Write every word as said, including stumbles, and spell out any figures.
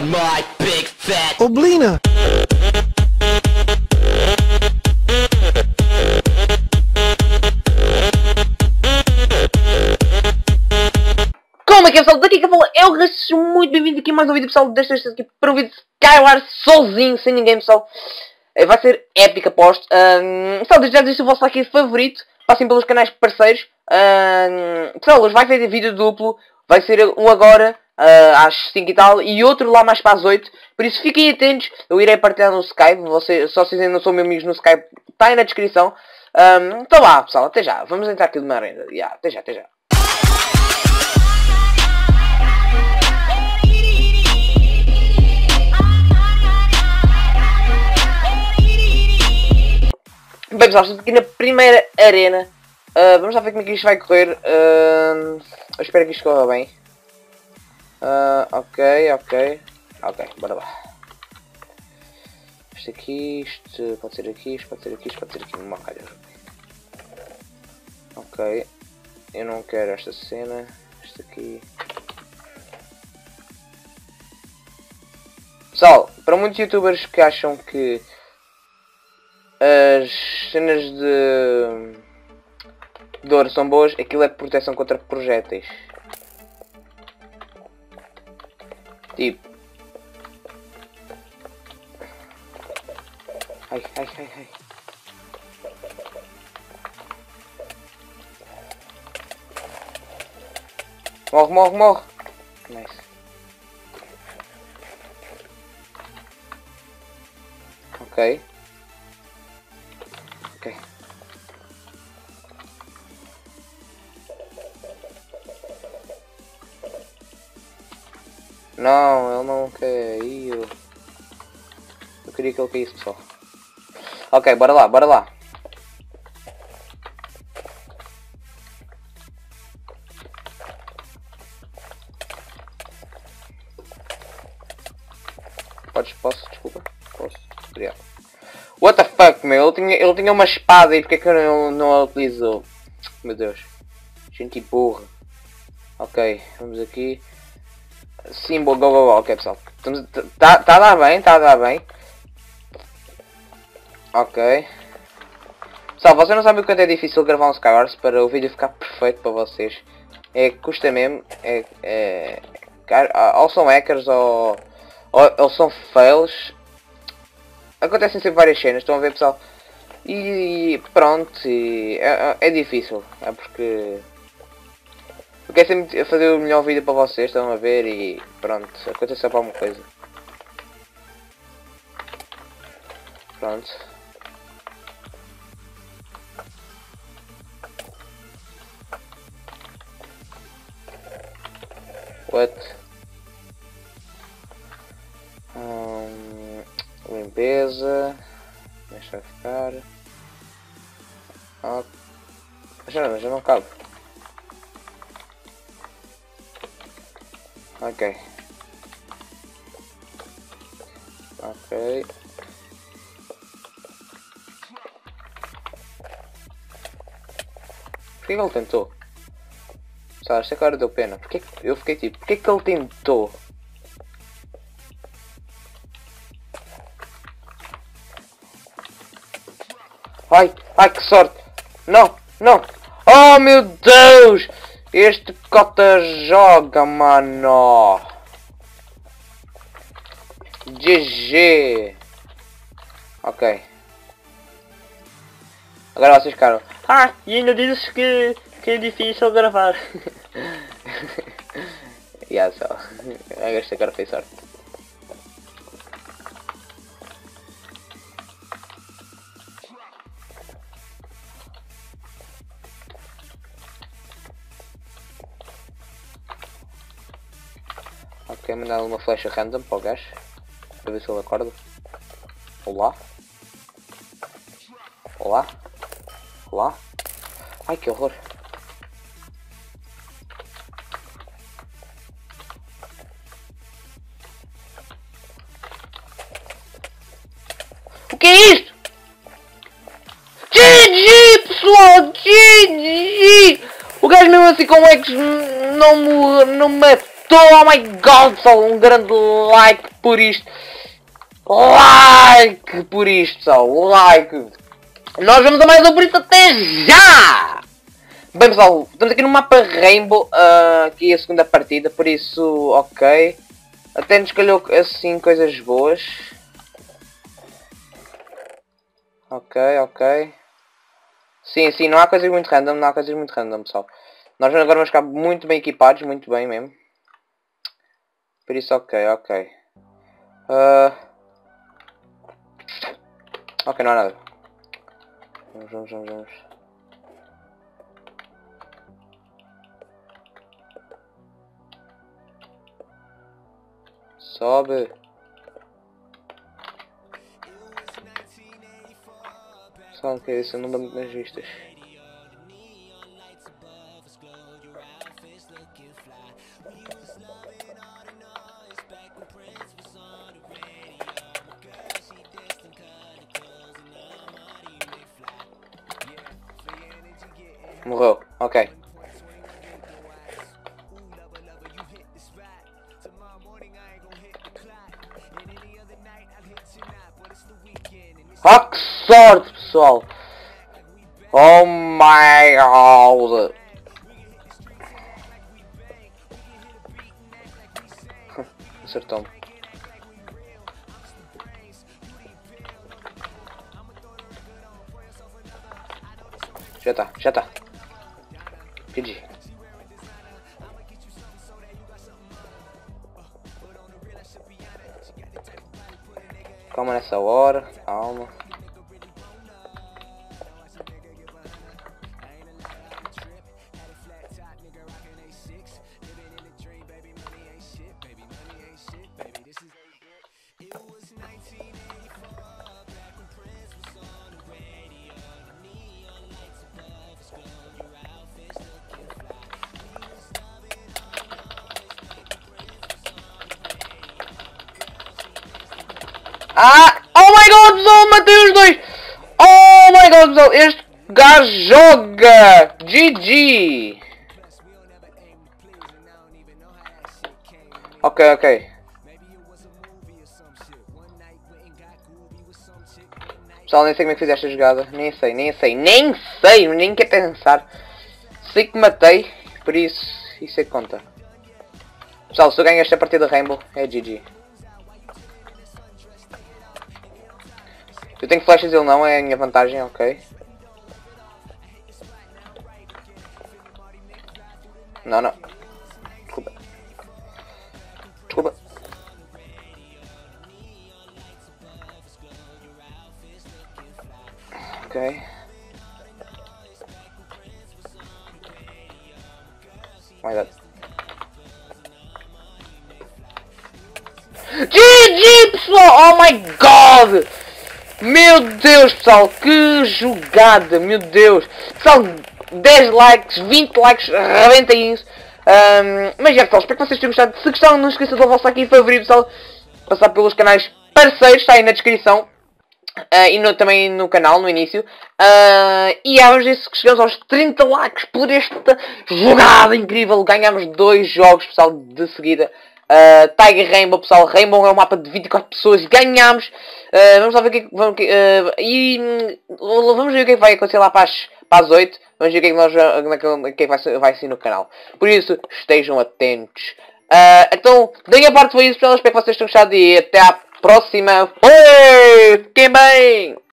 on my big fat Oblina. Como é que é, pessoal? Daqui que eu falo é o Rastos, muito bem-vindo aqui a mais um vídeo, pessoal, desta vez aqui para um vídeo de Skyward sozinho, sem ninguém, pessoal. Vai ser épico, aposto. Um, pessoal, desde já deixo o vosso like favorito, passem pelos canais parceiros. Um, pessoal, hoje vai ter vídeo duplo, vai ser um agora, uh, às cinco e tal, e outro lá mais para as oito. Por isso fiquem atentos, eu irei partilhar no Skype, vocês, só vocês ainda não são meus amigos no Skype, está aí na descrição. Um, então lá, pessoal, até já, vamos entrar aqui de uma arena. Yeah, até já, até já. Bem, pessoal, estamos aqui na primeira arena. Uh, vamos lá ver como é que isto vai correr. Uh, eu espero que isto corra bem. Uh, ok, ok. Ok, bora lá. Isto aqui, isto pode ser aqui, isto pode ser aqui, isto pode ser aqui. Uma calha. Ok. Eu não quero esta cena. Isto aqui. Pessoal, para muitos youtubers que acham que as cenas de de ouro são boas, aquilo é proteção contra projéteis. Tipo. Ai, ai, ai, ai. Morre, morre, morre. Nice. Ok. Ok. Não, ele não caiu. Eu queria que ele caísse, pessoal. Ok, bora lá, bora lá. Podes, posso, desculpa. Posso, obrigado. What the fuck, meu? Ele tinha, ele tinha uma espada e porque é que eu não, não a utilizou? Meu Deus. Gente burra. Ok, vamos aqui. Sim, go, go, go. Ok, pessoal. Está tá a dar bem, está a dar bem. Ok. Pessoal, vocês não sabem o quanto é difícil gravar um Skywars para o vídeo ficar perfeito para vocês. É que custa mesmo. É, é, ou são hackers ou, ou, ou são fails. Acontecem sempre várias cenas, estão a ver, pessoal? E pronto, e é, é difícil, é porque eu quero sempre fazer o melhor vídeo para vocês, estão a ver, e pronto, acontece sempre alguma coisa. Pronto. What? Hum... Limpeza, deixa ficar. Ah, já não, já não cabe. Ok. Ok. Porquê que ele tentou? Sabe, esta cara deu pena. Porquê que eu fiquei tipo, porquê que ele tentou? Ai, ai que sorte! Não, não! Oh meu Deus! Este cota joga, mano! G G! Ok. Agora vocês ficaram. Ah, e ainda dizes que, que é difícil gravar. E yeah, só. Esta cara fez sorte. Ok, mandar uma flecha random para o gajo. Para ver se ele acorda. Olá. Olá. Olá. Ai que horror. O que é isto? G G, pessoal! G G! O gajo mesmo assim com X não me, não me mete gostou, oh my god, pessoal, um grande like por isto. Like por isto, pessoal, like. Nós vamos a mais um, por isso até já! Bem, pessoal, estamos aqui no mapa Rainbow, uh, aqui a segunda partida, por isso, ok. Até nos calhou assim coisas boas. Ok, ok. Sim, sim, não há coisas muito random, não há coisas muito random, pessoal. Nós agora vamos ficar muito bem equipados, muito bem mesmo. Por isso, ok, ok. Uh... Ok, não há nada. Vamos, vamos, vamos, vamos. Sobe. Só que isso não dá muito nas vistas. Morreu, ok. Ah, que sorte, pessoal! Oh my god! Acertou-me. Já tá, já tá. Pedi. Calma nessa hora, calma. Ah! Oh my god, pessoal, matei os dois! Oh my god, pessoal, este gajo joga! G G! Ok, ok. Pessoal, nem sei como é que fiz esta jogada. Nem sei, nem sei, nem sei, nem quer pensar. Sei que matei, por isso, isso é que conta. Pessoal, se eu ganho esta partida Rainbow, é G G. Eu tenho flechas, ele não, é a minha vantagem, ok. Não, não. Desculpa. Desculpa. Ok. My god. G G, pessoal! Oh my god! Meu Deus, pessoal, que jogada, meu Deus. Pessoal, dez likes, vinte likes, rebentem isso. Um, mas já, pessoal, espero que vocês tenham gostado. Se gostaram, não esqueçam do vosso like e favorito, pessoal. Passar pelos canais parceiros, está aí na descrição. Uh, e no, também no canal, no início. Uh, e ah, vamos ver se chegamos aos trinta likes por esta jogada incrível. Ganhamos dois jogos, pessoal, de seguida. Uh, Tiger Rainbow, pessoal. Rainbow é um mapa de vinte e quatro pessoas e ganhamos. Uh, vamos lá ver o que é que vamos, uh, e uh, vamos ver o que é que vai acontecer lá para as, para as oito. Vamos ver o que é que, nós, o que, é que vai, vai ser no canal. Por isso, estejam atentos. Uh, então, da minha parte foi isso, pessoal. Espero que vocês tenham gostado e até à próxima. Oi! Fiquem bem!